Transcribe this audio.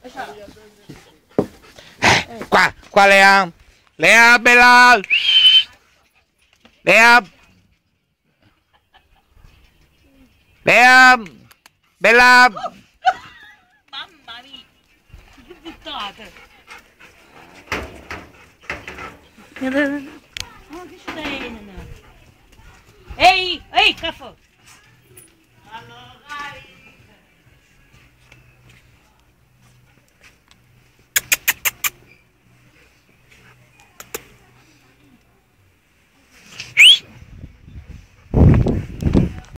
Qua Lea. Lea, bella. Lea. Lea. Bella. Mamma mia. Che buttate. Oh, che stai? Ehi, caffè.